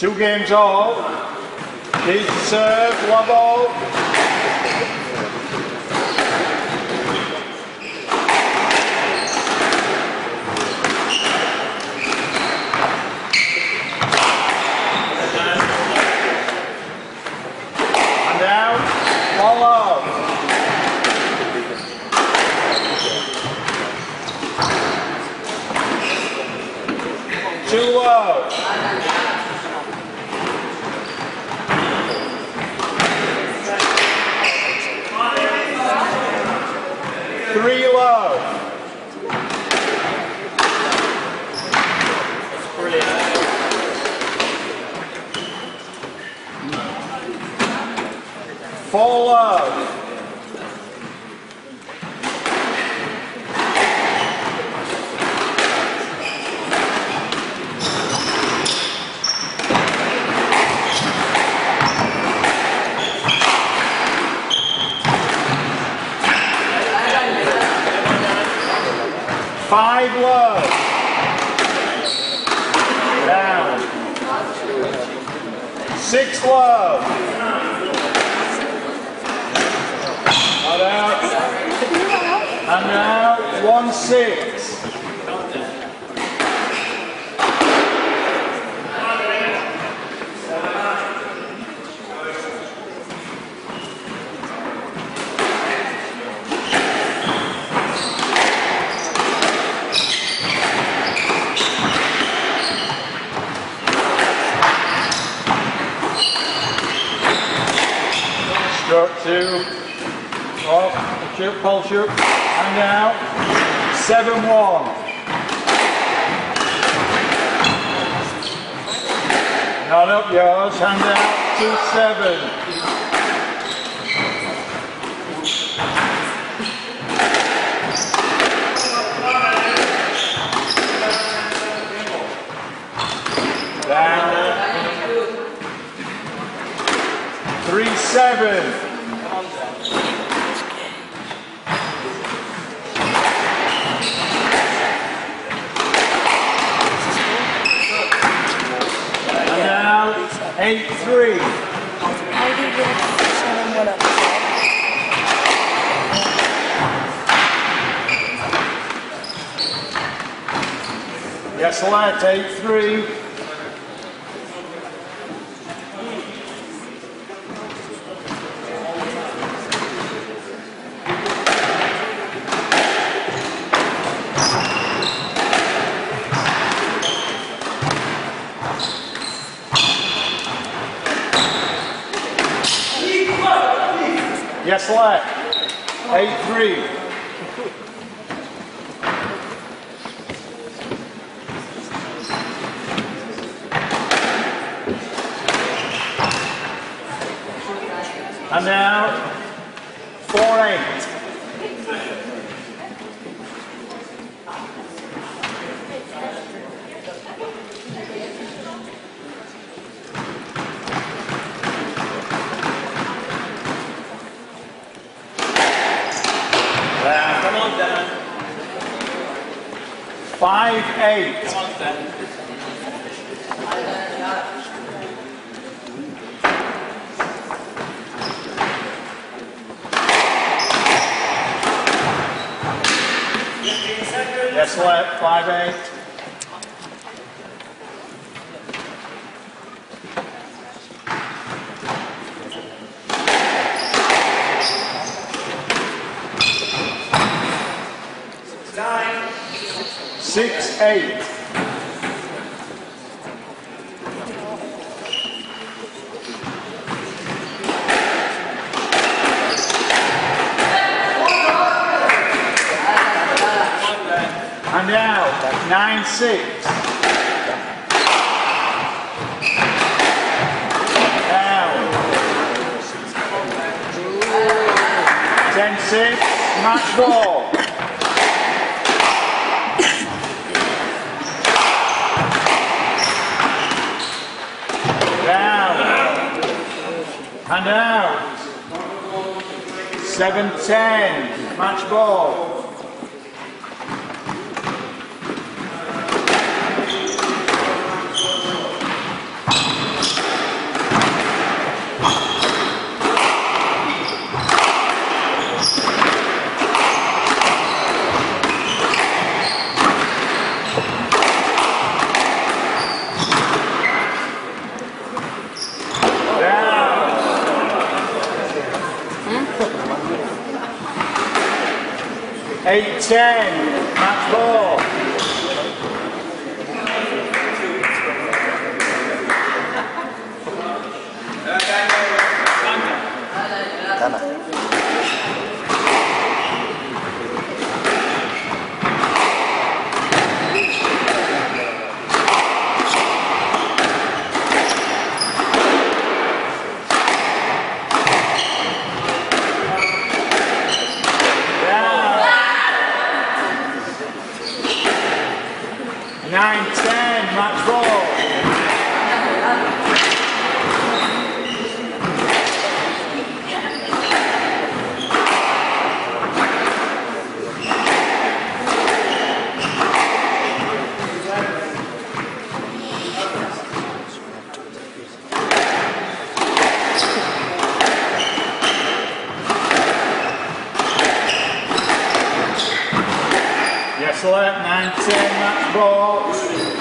2 games all. Lead serve, love all. And out, follow. Too low. Three low. Brilliant. Four low. Five low. Down. 6 low. Not out. And now 1-6. Stroke 2, off, shoot, Poleshchuck, and out, 7-1. Not up yours, hand out, 2-7. Down, 3-7. And now 8-3. Yes, let 8-3. Yes, left. 8-3. And now 4-8. Come on, Dan. 5-8. Come on, Dan. Yes, left. 5-8. Nine. 6-8. And now 9-6. Down. 10-6. Match ball. Down. And out. 7-10. Match ball. 8-10, match ball. Nine, 10, match ball. Yes, select 9-10, match ball.